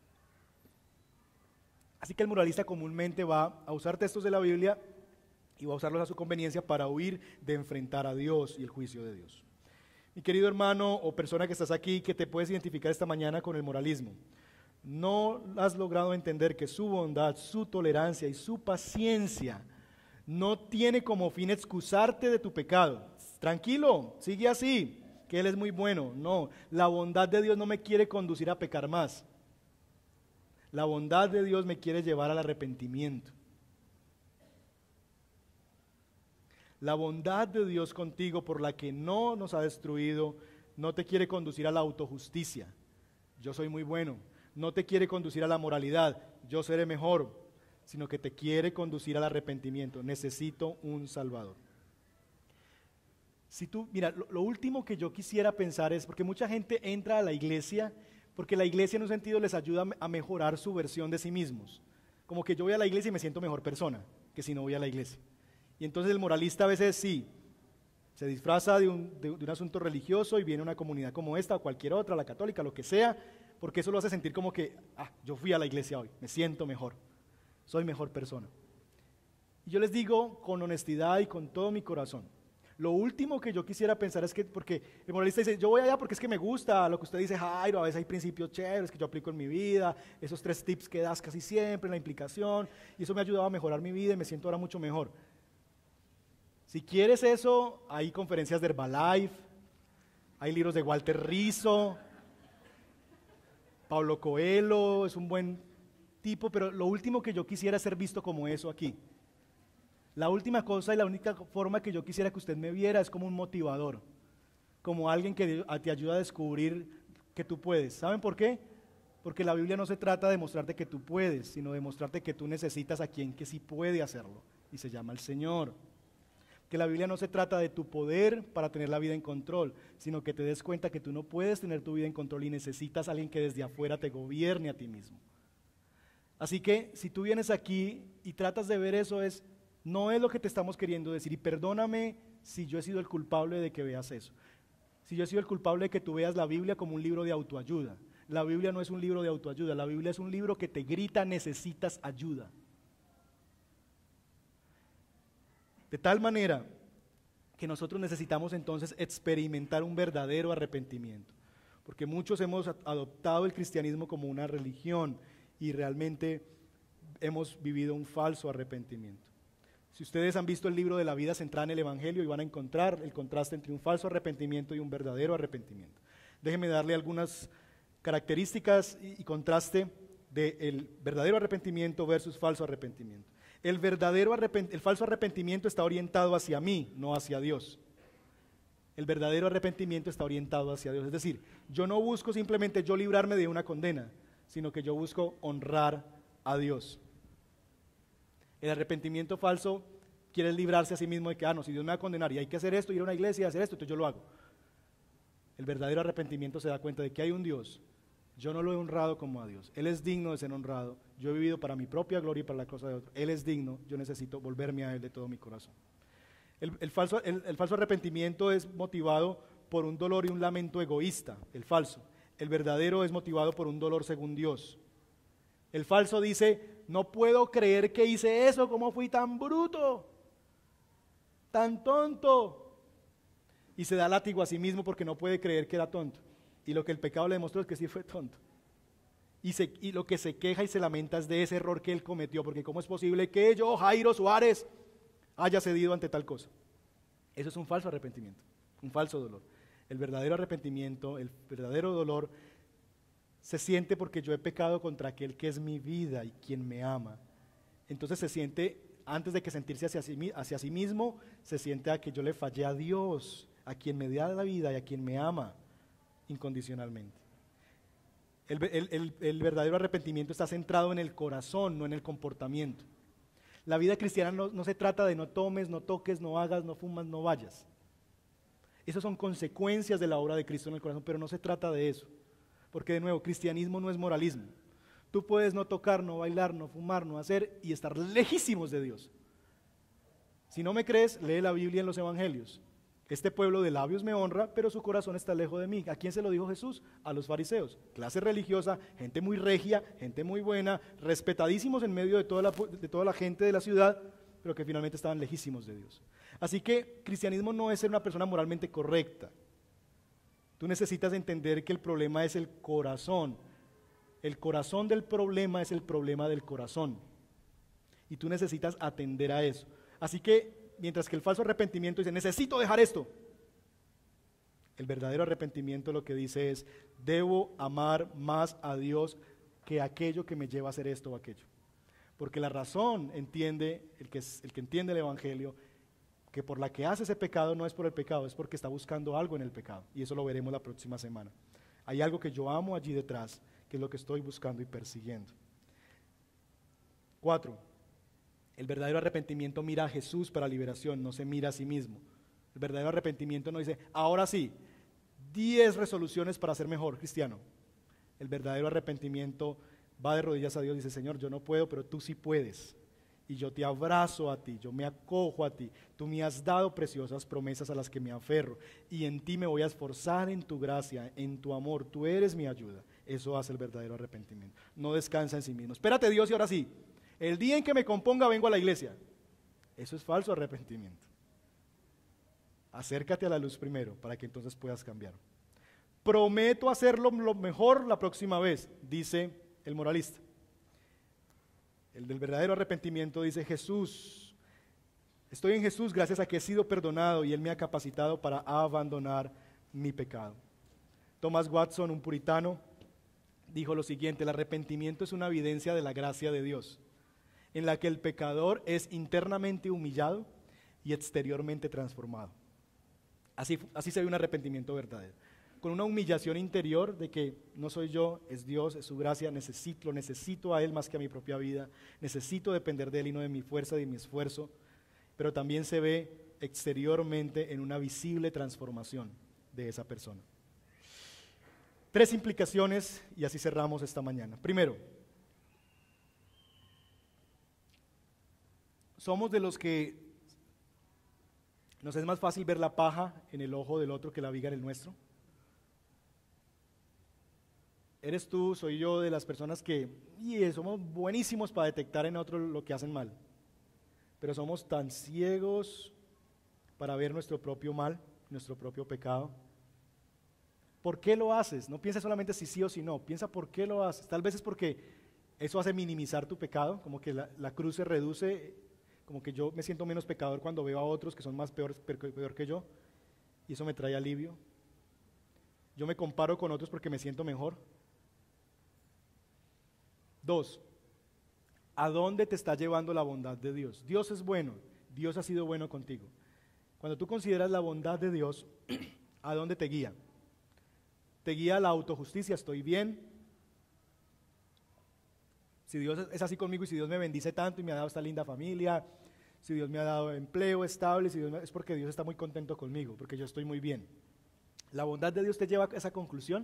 Así que el moralista comúnmente va a usar textos de la Biblia y va a usarlos a su conveniencia para huir de enfrentar a Dios y el juicio de Dios. Mi querido hermano o persona que estás aquí, que te puedes identificar esta mañana con el moralismo, no has logrado entender que su bondad, su tolerancia y su paciencia no tiene como fin excusarte de tu pecado. Tranquilo, sigue así, que Él es muy bueno. No, la bondad de Dios no me quiere conducir a pecar más. La bondad de Dios me quiere llevar al arrepentimiento. La bondad de Dios contigo, por la que no nos ha destruido, no te quiere conducir a la autojusticia. Yo soy muy bueno. No te quiere conducir a la moralidad. Yo seré mejor. Sino que te quiere conducir al arrepentimiento. Necesito un Salvador. Mira, lo último que yo quisiera pensar es, porque mucha gente entra a la iglesia, porque la iglesia en un sentido les ayuda a mejorar su versión de sí mismos. Como que yo voy a la iglesia y me siento mejor persona que si no voy a la iglesia. Y entonces el moralista a veces sí, se disfraza de un asunto religioso y viene a una comunidad como esta o cualquier otra, la católica, lo que sea, porque eso lo hace sentir como que, yo fui a la iglesia hoy, me siento mejor, soy mejor persona. Y yo les digo con honestidad y con todo mi corazón, lo último que yo quisiera pensar es que, porque el moralista dice, yo voy allá porque es que me gusta lo que usted dice, Jairo, a veces hay principios chéveres que yo aplico en mi vida, esos 3 tips que das casi siempre, la implicación, y eso me ha ayudado a mejorar mi vida y me siento ahora mucho mejor. Si quieres eso, hay conferencias de Herbalife, hay libros de Walter Rizzo, Pablo Coelho es un buen tipo, pero lo último que yo quisiera es ser visto como eso aquí. La última cosa y la única forma que yo quisiera que usted me viera es como un motivador, como alguien que te ayuda a descubrir que tú puedes. ¿Saben por qué? Porque la Biblia no se trata de mostrarte que tú puedes, sino de mostrarte que tú necesitas a quien que sí puede hacerlo, y se llama el Señor. Que la Biblia no se trata de tu poder para tener la vida en control, sino que te des cuenta que tú no puedes tener tu vida en control y necesitas a alguien que desde afuera te gobierne a ti mismo. Así que si tú vienes aquí y tratas de ver eso, no es lo que te estamos queriendo decir. Y perdóname si yo he sido el culpable de que veas eso. Si yo he sido el culpable de que tú veas la Biblia como un libro de autoayuda. La Biblia no es un libro de autoayuda, la Biblia es un libro que te grita, necesitas ayuda. De tal manera que nosotros necesitamos entonces experimentar un verdadero arrepentimiento, porque muchos hemos adoptado el cristianismo como una religión y realmente hemos vivido un falso arrepentimiento. Si ustedes han visto el libro de la vida centrada en el Evangelio, y van a encontrar el contraste entre un falso arrepentimiento y un verdadero arrepentimiento. Déjenme darle algunas características y contraste del verdadero arrepentimiento versus falso arrepentimiento. El falso arrepentimiento está orientado hacia mí, no hacia Dios. El verdadero arrepentimiento está orientado hacia Dios. Es decir, yo no busco simplemente yo librarme de una condena, sino que yo busco honrar a Dios. El arrepentimiento falso quiere librarse a sí mismo de que, no, si Dios me va a condenar y hay que hacer esto, ir a una iglesia y hacer esto, entonces yo lo hago. El verdadero arrepentimiento se da cuenta de que hay un Dios. Yo no lo he honrado como a Dios. Él es digno de ser honrado. Yo he vivido para mi propia gloria y para la cosa de otro. Él es digno. Yo necesito volverme a Él de todo mi corazón. El falso arrepentimiento es motivado por un dolor y un lamento egoísta, el falso. El verdadero es motivado por un dolor según Dios. El falso dice, no puedo creer que hice eso, ¿cómo fui tan bruto? Tan tonto. Y se da látigo a sí mismo porque no puede creer que era tonto. Y lo que el pecado le demostró es que sí fue tonto. Y lo que se queja y se lamenta es de ese error que él cometió, porque ¿cómo es posible que yo, Jairo Suárez, haya cedido ante tal cosa? Eso es un falso arrepentimiento, un falso dolor. El verdadero arrepentimiento, el verdadero dolor, se siente porque yo he pecado contra aquel que es mi vida y quien me ama. Entonces se siente, antes de que sentirse hacia sí mismo, se siente a que yo le fallé a Dios, a quien me da la vida y a quien me ama incondicionalmente. El verdadero arrepentimiento está centrado en el corazón, no en el comportamiento. La vida cristiana no se trata de no tomes, no toques, no hagas, no fumas, no vayas. Esas son consecuencias de la obra de Cristo en el corazón, pero no se trata de eso. Porque de nuevo, cristianismo no es moralismo. Tú puedes no tocar, no bailar, no fumar, no hacer y estar lejísimos de Dios. Si no me crees, lee la Biblia en los evangelios. Este pueblo de labios me honra, pero su corazón está lejos de mí. ¿A quién se lo dijo Jesús? A los fariseos. Clase religiosa, gente muy regia, gente muy buena, respetadísimos en medio de toda la gente de la ciudad, pero que finalmente estaban lejísimos de Dios. Así que cristianismo no es ser una persona moralmente correcta. Tú necesitas entender que el problema es el corazón. El corazón del problema es el problema del corazón. Y tú necesitas atender a eso. Así que, mientras que el falso arrepentimiento dice, necesito dejar esto, el verdadero arrepentimiento lo que dice es, debo amar más a Dios que aquello que me lleva a hacer esto o aquello. Porque la razón entiende, el que entiende el Evangelio, que por la que hace ese pecado no es por el pecado, es porque está buscando algo en el pecado. Y eso lo veremos la próxima semana. Hay algo que yo amo allí detrás, que es lo que estoy buscando y persiguiendo. 4. El verdadero arrepentimiento mira a Jesús para liberación, no se mira a sí mismo. El verdadero arrepentimiento no dice, ahora sí, 10 resoluciones para ser mejor cristiano. El verdadero arrepentimiento va de rodillas a Dios y dice, Señor, yo no puedo, pero tú sí puedes. Y yo te abrazo a ti, yo me acojo a ti. Tú me has dado preciosas promesas a las que me aferro. Y en ti me voy a esforzar en tu gracia, en tu amor. Tú eres mi ayuda. Eso hace el verdadero arrepentimiento. No descansa en sí mismo. Espérate Dios y ahora sí. El día en que me componga vengo a la iglesia. Eso es falso arrepentimiento. Acércate a la luz primero para que entonces puedas cambiar. Prometo hacerlo lo mejor la próxima vez, dice el moralista. El del verdadero arrepentimiento dice, Jesús, estoy en Jesús gracias a que he sido perdonado y Él me ha capacitado para abandonar mi pecado. Thomas Watson, un puritano, dijo lo siguiente, el arrepentimiento es una evidencia de la gracia de Dios, en la que el pecador es internamente humillado y exteriormente transformado. Así se ve un arrepentimiento verdadero. Con una humillación interior de que no soy yo, es Dios, es su gracia, lo necesito a Él más que a mi propia vida, necesito depender de Él y no de mi fuerza y de mi esfuerzo, pero también se ve exteriormente en una visible transformación de esa persona. 3 implicaciones y así cerramos esta mañana. Primero, somos de los que nos es más fácil ver la paja en el ojo del otro que la viga en el nuestro. ¿Eres tú, soy yo de las personas que somos buenísimos para detectar en otro lo que hacen mal? Pero somos tan ciegos para ver nuestro propio mal, nuestro propio pecado. ¿Por qué lo haces? No piensa solamente si sí o si no, piensa por qué lo haces. Tal vez es porque eso hace minimizar tu pecado, como que la cruz se reduce, como que yo me siento menos pecador cuando veo a otros que son más peor que yo, y eso me trae alivio. Yo me comparo con otros porque me siento mejor. 2, ¿a dónde te está llevando la bondad de Dios? Dios es bueno, Dios ha sido bueno contigo. Cuando tú consideras la bondad de Dios, ¿a dónde te guía? Te guía a la autojusticia, estoy bien. Si Dios es así conmigo y si Dios me bendice tanto y me ha dado esta linda familia, si Dios me ha dado empleo estable, es porque Dios está muy contento conmigo, porque yo estoy muy bien. ¿La bondad de Dios te lleva a esa conclusión?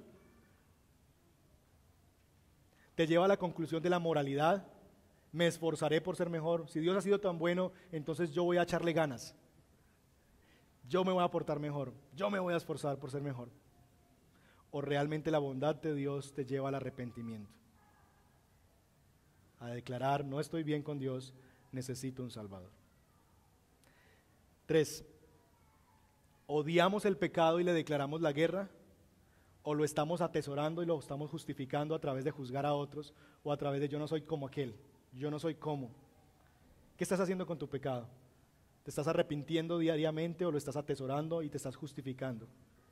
¿Te lleva a la conclusión de la moralidad? Me esforzaré por ser mejor. Si Dios ha sido tan bueno, entonces yo voy a echarle ganas. Yo me voy a portar mejor. Yo me voy a esforzar por ser mejor. ¿O realmente la bondad de Dios te lleva al arrepentimiento? A declarar, no estoy bien con Dios, necesito un Salvador. 3, ¿odiamos el pecado y le declaramos la guerra? ¿O lo estamos atesorando y lo estamos justificando a través de juzgar a otros o a través de yo no soy como aquel, yo no soy como? ¿Qué estás haciendo con tu pecado? ¿Te estás arrepintiendo diariamente o lo estás atesorando y te estás justificando?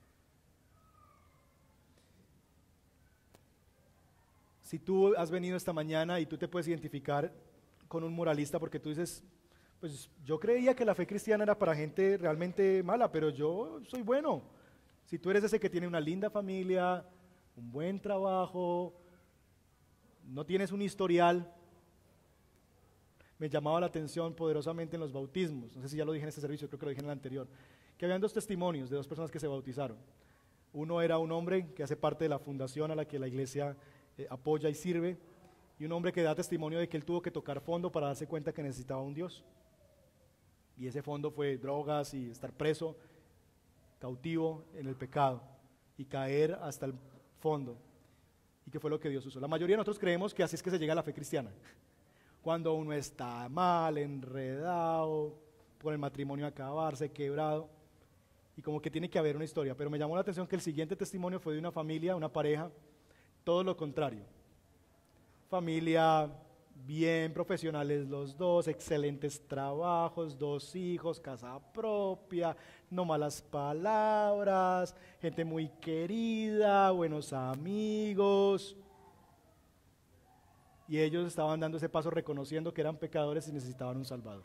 Si tú has venido esta mañana y tú te puedes identificar con un moralista porque tú dices, pues yo creía que la fe cristiana era para gente realmente mala, pero yo soy bueno. Si tú eres ese que tiene una linda familia, un buen trabajo, no tienes un historial, me llamaba la atención poderosamente en los bautismos, no sé si ya lo dije en este servicio, creo que lo dije en el anterior, que habían 2 testimonios de 2 personas que se bautizaron. Uno era un hombre que hace parte de la fundación a la que la iglesia apoya y sirve, y un hombre que da testimonio de que él tuvo que tocar fondo para darse cuenta que necesitaba un Dios. Y ese fondo fue drogas y estar preso, cautivo en el pecado y caer hasta el fondo. ¿Y qué fue lo que Dios usó? La mayoría de nosotros creemos que así es que se llega a la fe cristiana. Cuando uno está mal, enredado, con el matrimonio a acabarse, quebrado, y como que tiene que haber una historia. Pero me llamó la atención que el siguiente testimonio fue de una familia, una pareja, todo lo contrario. Familia bien, profesionales los dos, excelentes trabajos, 2 hijos, casa propia, no malas palabras, gente muy querida, buenos amigos. Y ellos estaban dando ese paso reconociendo que eran pecadores y necesitaban un Salvador.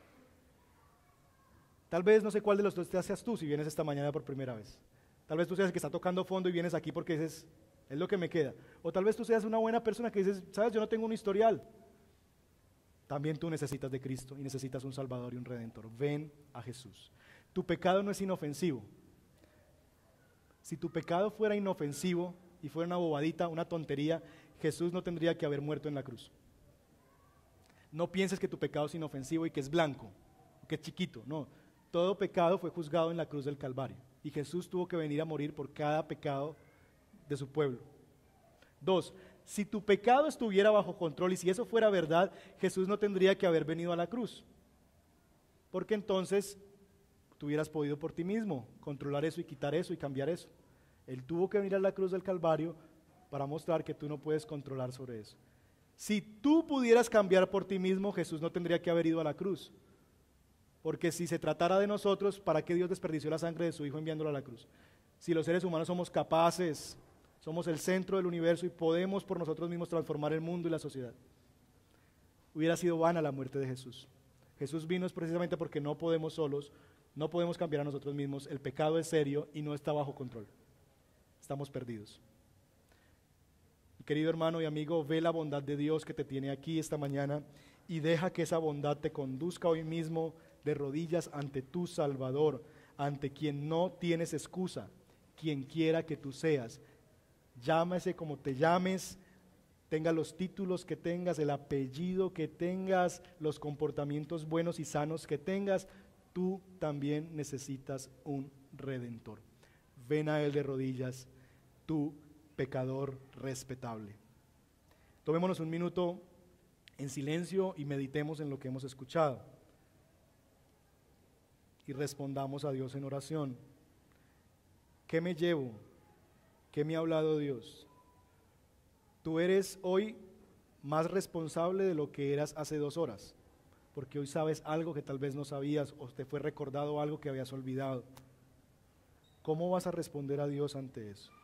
Tal vez no sé cuál de los 2 te haces tú si vienes esta mañana por primera vez. Tal vez tú seas el que está tocando fondo y vienes aquí porque dices, es lo que me queda. O tal vez tú seas una buena persona que dices, sabes, yo no tengo un historial. También tú necesitas de Cristo y necesitas un Salvador y un Redentor. Ven a Jesús. Tu pecado no es inofensivo. Si tu pecado fuera inofensivo y fuera una bobadita, una tontería, Jesús no tendría que haber muerto en la cruz. No pienses que tu pecado es inofensivo y que es blanco, que es chiquito. No, todo pecado fue juzgado en la cruz del Calvario y Jesús tuvo que venir a morir por cada pecado de su pueblo. 2, si tu pecado estuviera bajo control y si eso fuera verdad, Jesús no tendría que haber venido a la cruz, porque entonces tú hubieras podido por ti mismo controlar eso y quitar eso y cambiar eso. Él tuvo que venir a la cruz del Calvario para mostrar que tú no puedes controlar sobre eso. Si tú pudieras cambiar por ti mismo, Jesús no tendría que haber ido a la cruz, porque si se tratara de nosotros, ¿para qué Dios desperdició la sangre de su Hijo enviándolo a la cruz? Si los seres humanos somos capaces, somos el centro del universo y podemos por nosotros mismos transformar el mundo y la sociedad, hubiera sido vana la muerte de Jesús. Jesús vino es precisamente porque no podemos solos, no podemos cambiar a nosotros mismos, el pecado es serio y no está bajo control. Estamos perdidos. Querido hermano y amigo, ve la bondad de Dios que te tiene aquí esta mañana y deja que esa bondad te conduzca hoy mismo de rodillas ante tu Salvador, ante quien no tienes excusa, quien quiera que tú seas. Llámese como te llames, tenga los títulos que tengas, el apellido que tengas, los comportamientos buenos y sanos que tengas, tú también necesitas un Redentor. Ven a Él de rodillas, tú pecador respetable. Tomémonos un minuto en silencio y meditemos en lo que hemos escuchado. Y respondamos a Dios en oración. ¿Qué me llevo? ¿Qué me ha hablado Dios? Tú eres hoy más responsable de lo que eras hace 2 horas. porque hoy sabes algo que tal vez no sabías o te fue recordado algo que habías olvidado. ¿Cómo vas a responder a Dios ante eso?